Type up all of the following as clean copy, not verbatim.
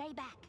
Stay back.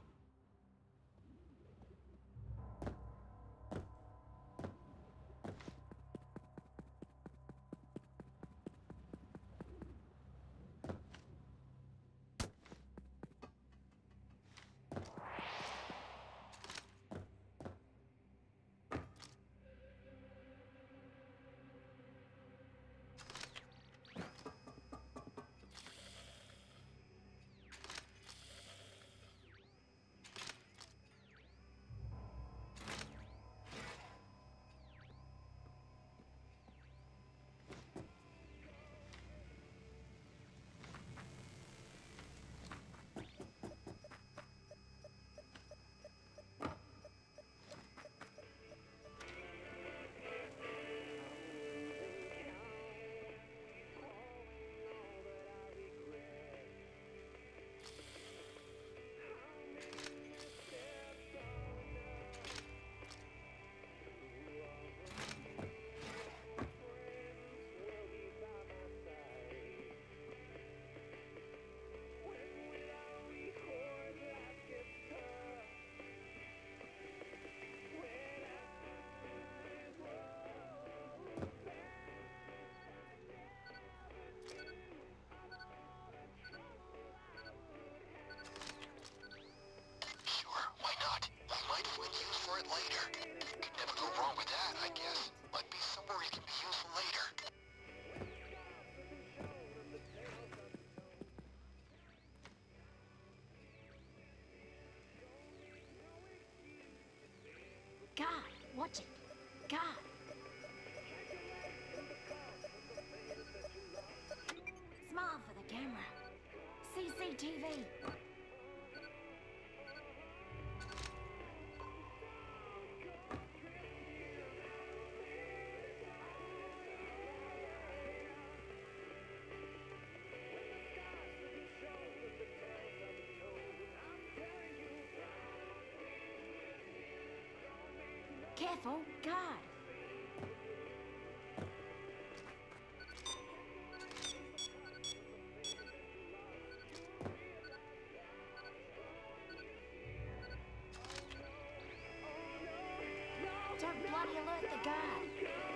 God, watch it. God. Smile for the camera. CCTV. Careful, guard. Don't bloody alert the guard.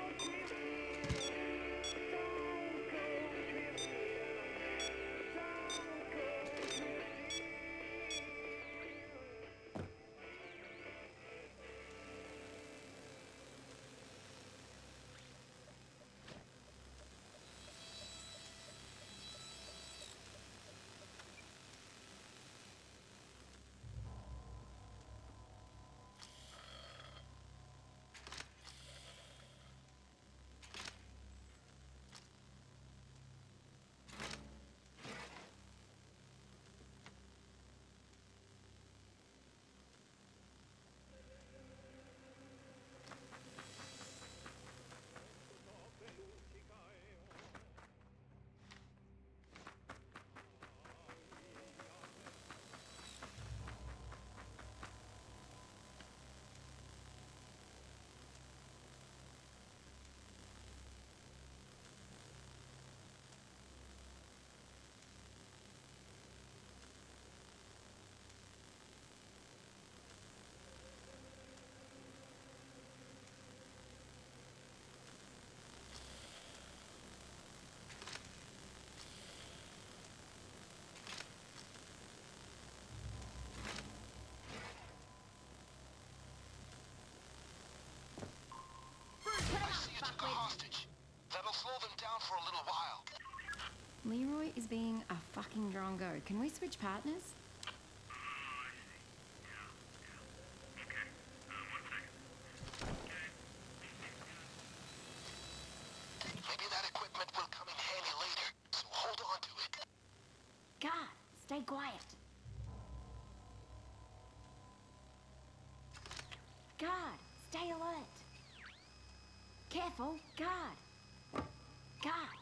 Hostage. That'll slow them down for a little while. Leroy is being a fucking drongo. Can we switch partners? Maybe that equipment will come in handy later, so hold on to it. Guard, stay quiet. Guard, stay alert. Careful, guard. Guard.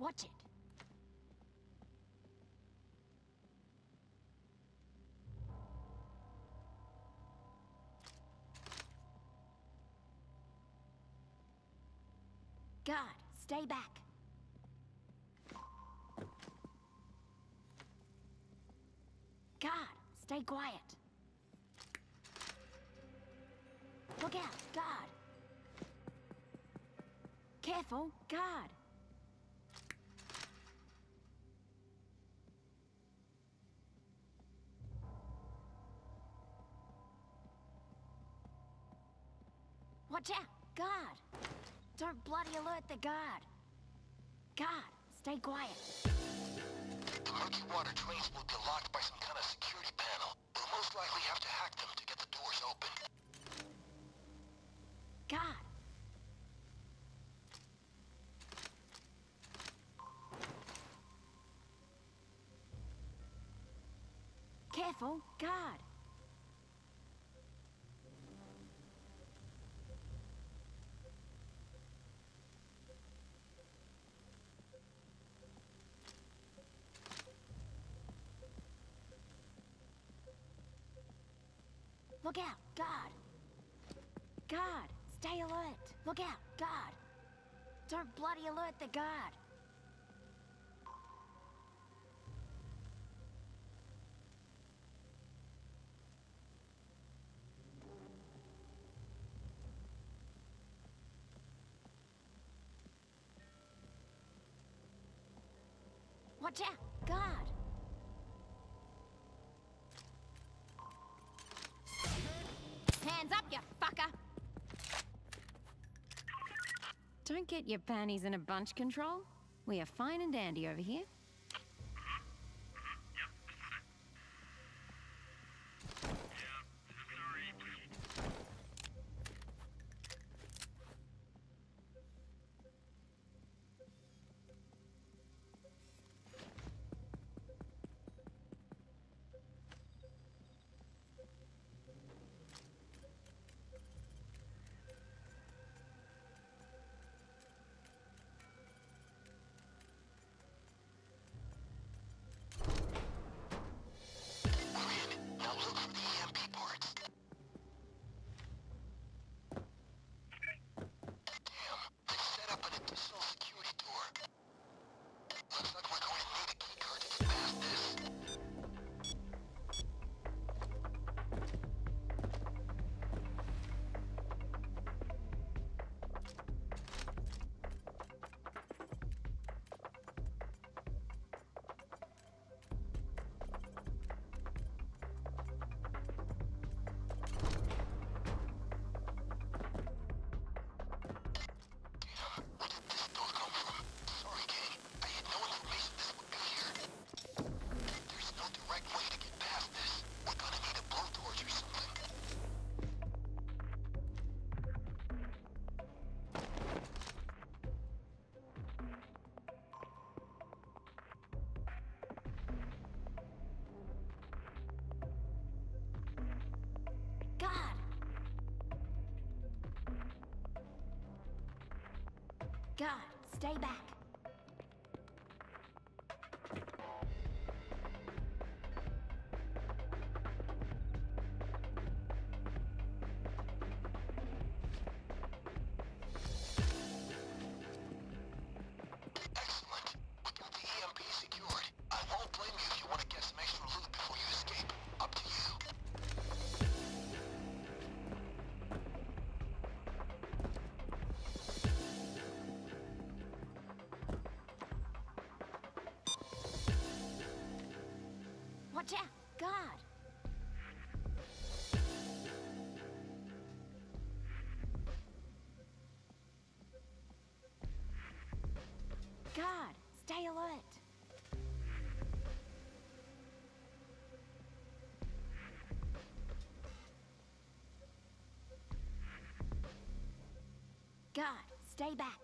Watch it. Guard, stay back. Guard, stay quiet. Look out, guard. Careful, guard. Watch out, guard. Don't bloody alert the guard. Guard, stay quiet. The murky water drains will be locked by some kind of security panel. We'll most likely have to hack them to get the doors open. Guard. Careful, guard. Look out, guard. Guard, stay alert. Look out, guard. Don't bloody alert the guard. Watch out, guard. Hands up, you fucker! Don't get your panties in a bunch, Control. We are fine and dandy over here. Now look for the EMP parts. Damn, they set up an additional security door. Looks like we're going to need a key card to get past this. Where did this door come from? Sorry, gang. I had no information this would be here. There's no direct way to get past this. We're gonna need a blowtorch or something. Guard! Guard, stay back. Excellent. We got the EMP secured. I won't blame you if you want to get some extra loot before you escape. Up to you. Watch out, guard! Guard, stay alert. Guard, stay back.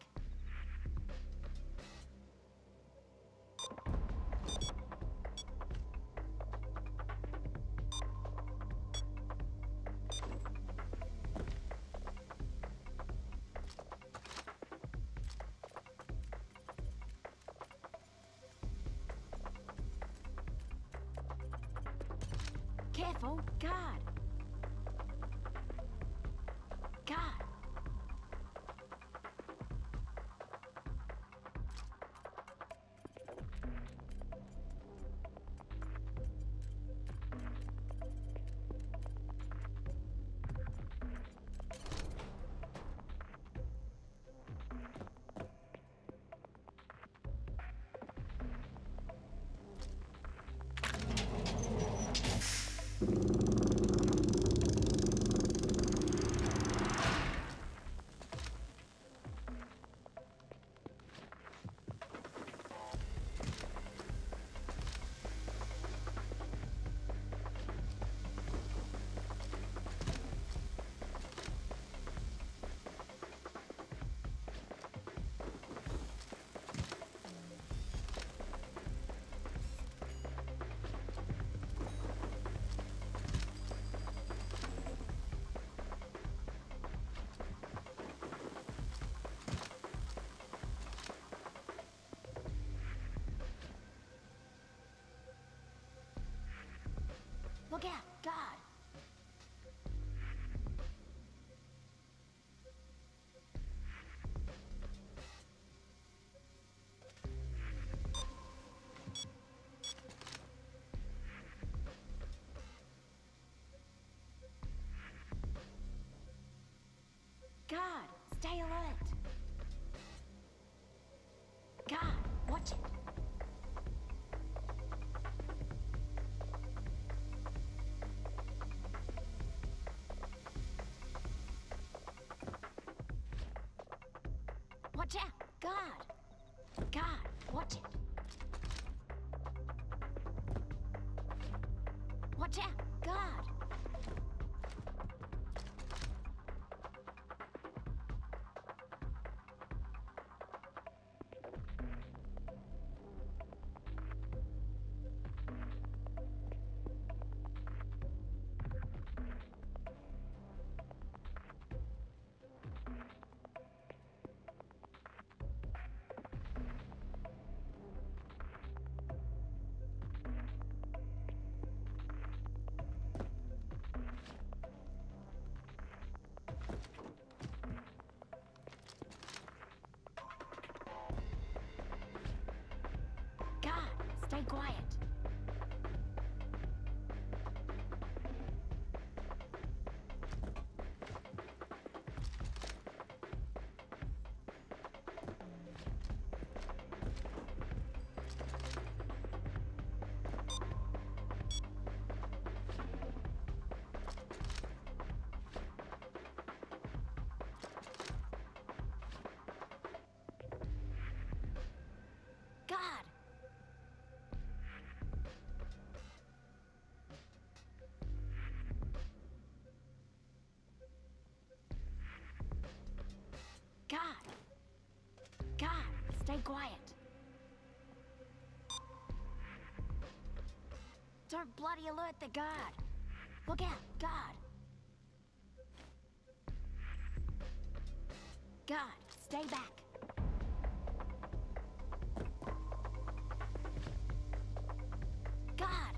Look out! God! God, stay alert. God, watch it. Watch out, God. God, watch it. Watch out, God. God, stay quiet. God! God! God, stay quiet. Don't bloody alert the guard. Look out, guard. Guard, stay back. God!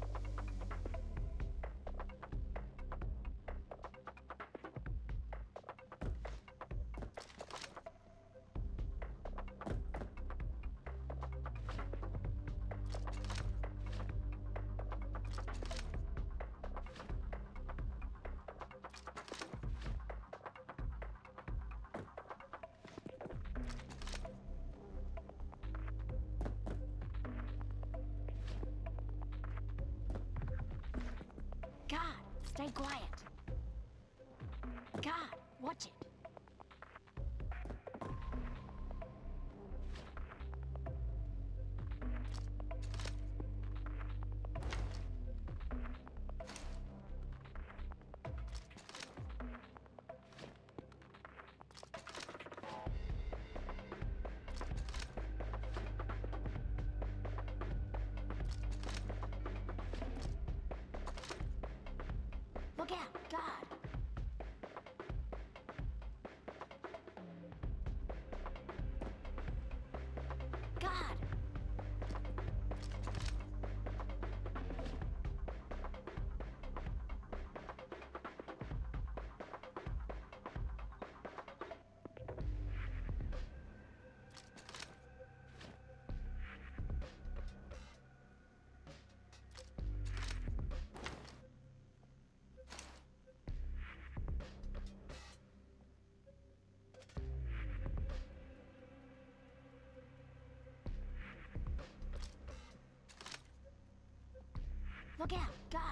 God, stay quiet. God, watch it. Look out, God. God! Look out, God!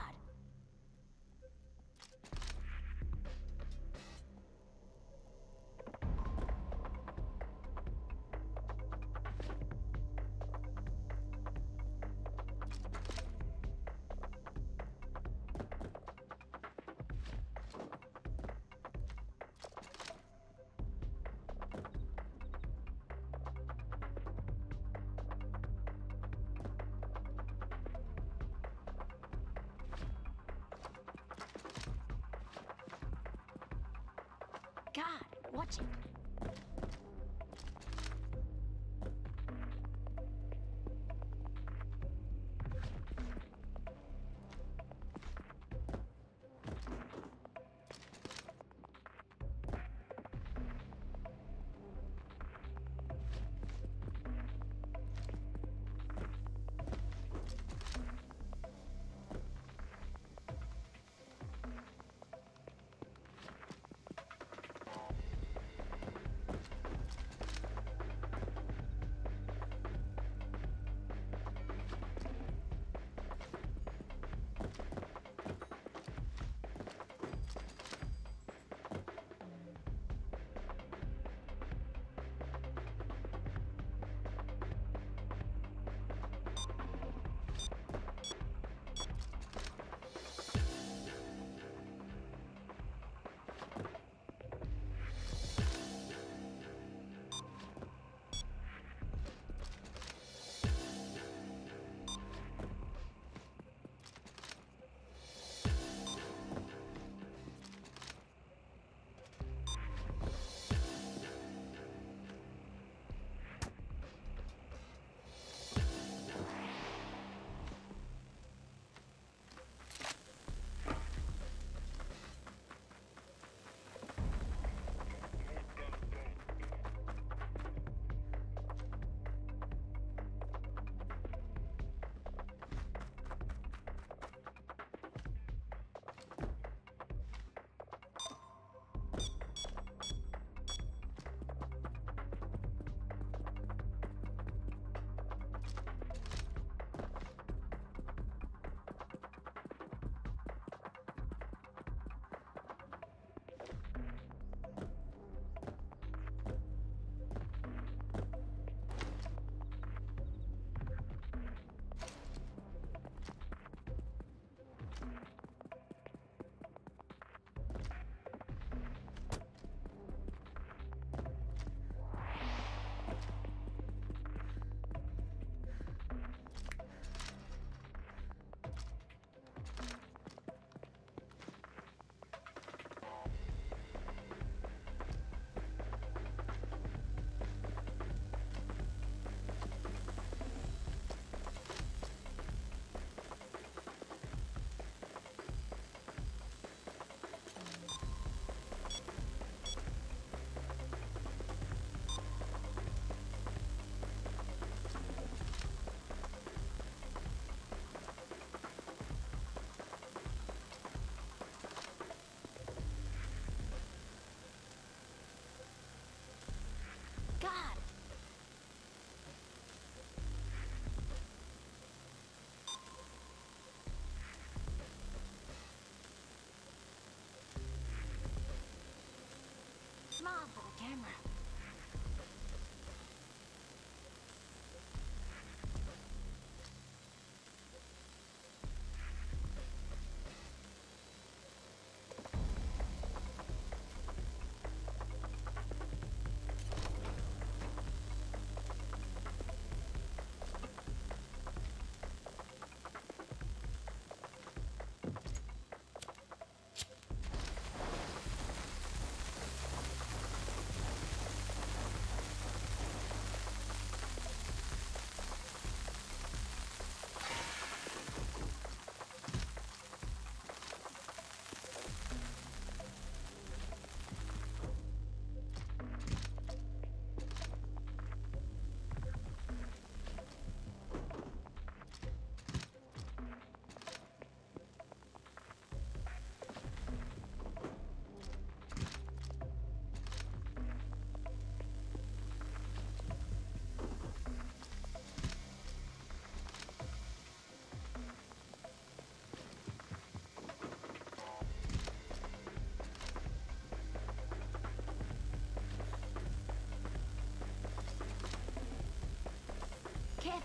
God, watch it.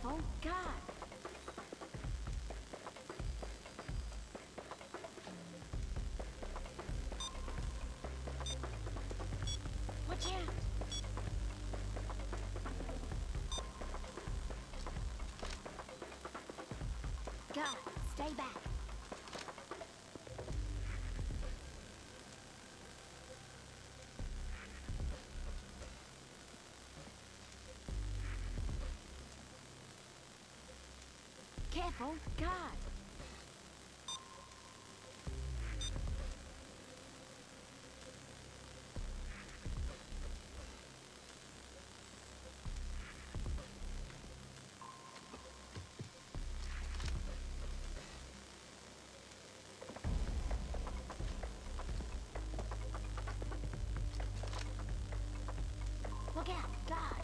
Careful, guard. Watch out. Guard, stay back. Careful, guard. Look out, guard.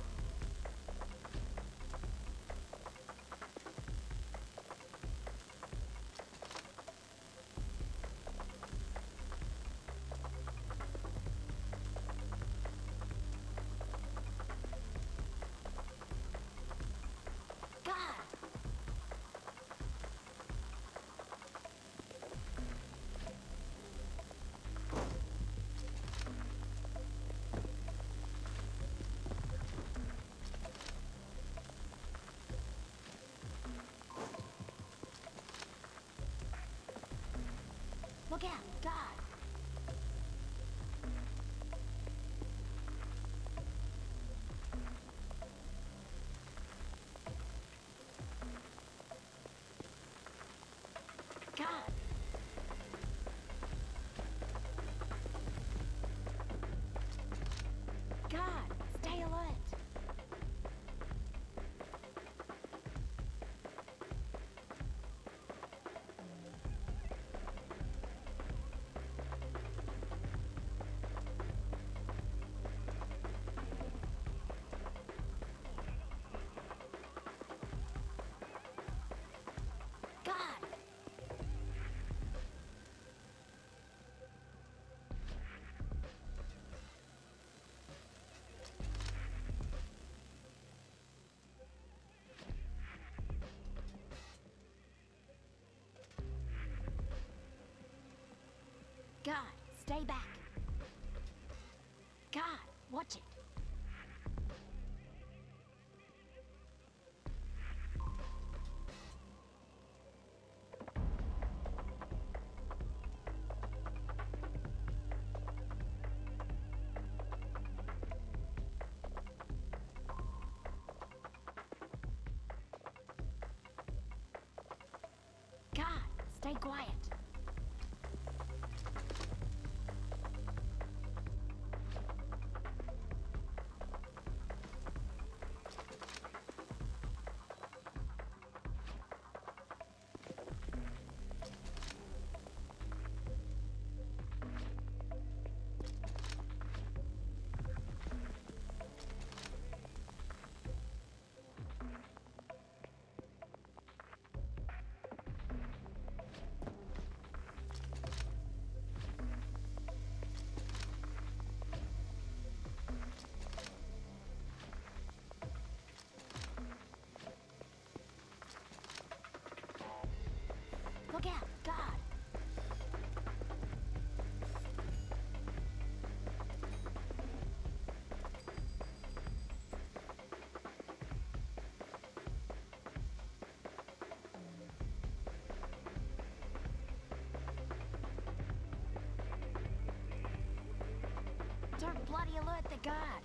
Guard. Look out, guard. Guard. Guard, stay alert. Guard. Guard, stay back. Guard, watch it. Guard, stay quiet. Look out, guard. Don't bloody alert the guard.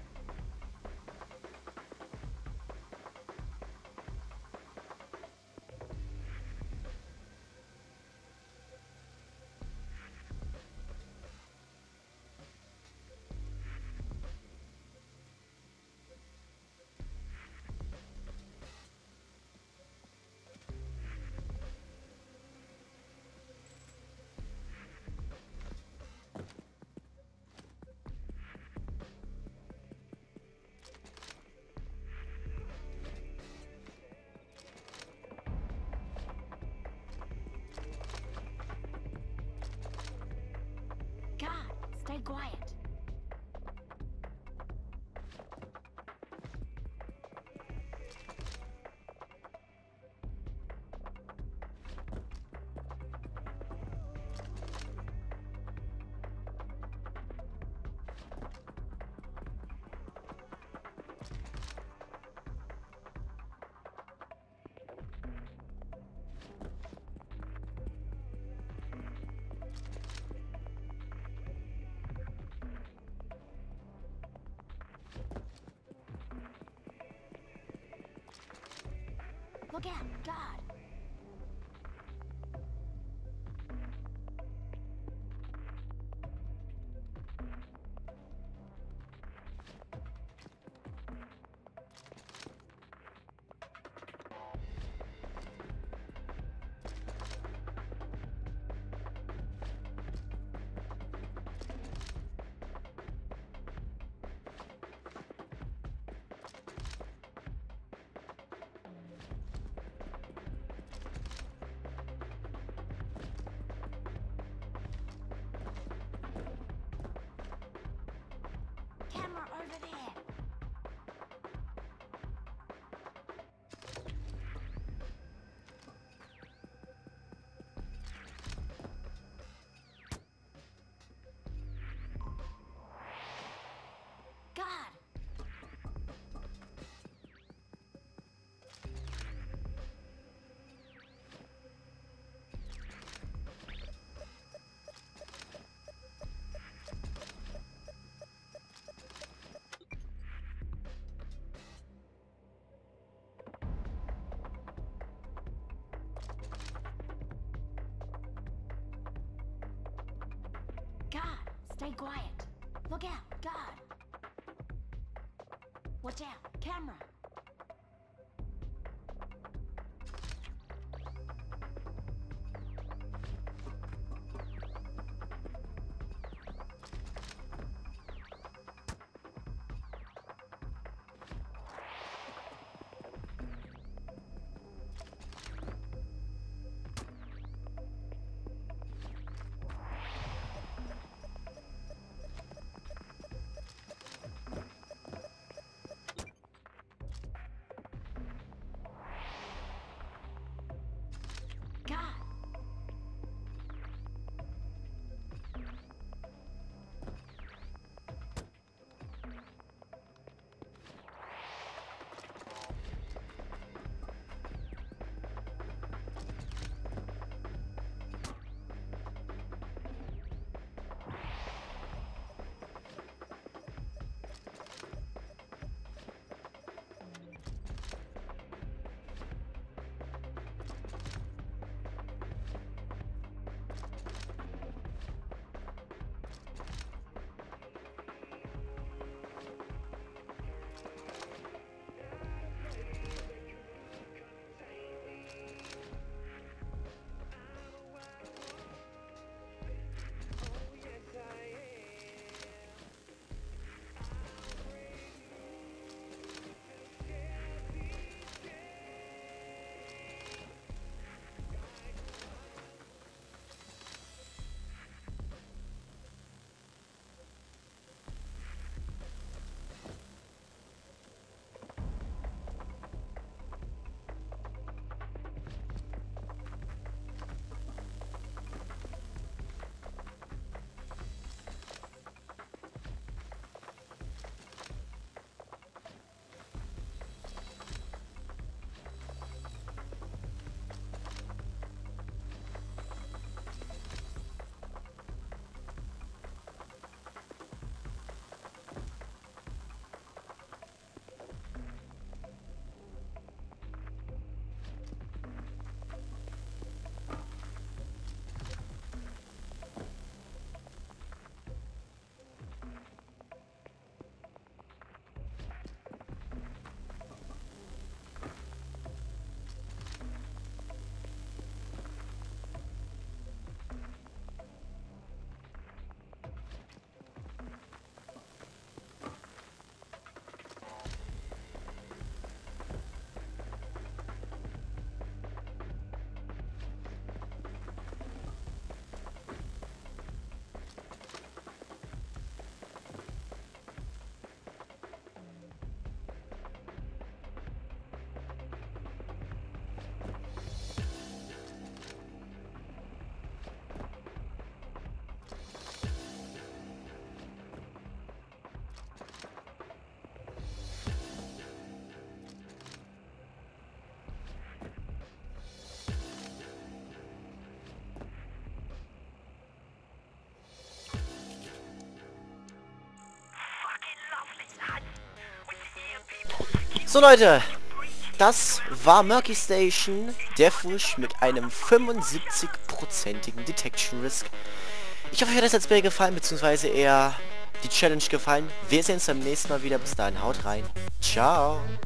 Stay quiet. Look out, guard. Camera over there. God. God, stay quiet. Look out, God. Watch out, camera. God. So Leute, das war Murky Station Deathwish mit einem 75%igen Detection Risk. Ich hoffe, euch hat das Let's Play gefallen, beziehungsweise eher die Challenge gefallen. Wir sehen uns beim nächsten Mal wieder. Bis dahin, haut rein. Ciao.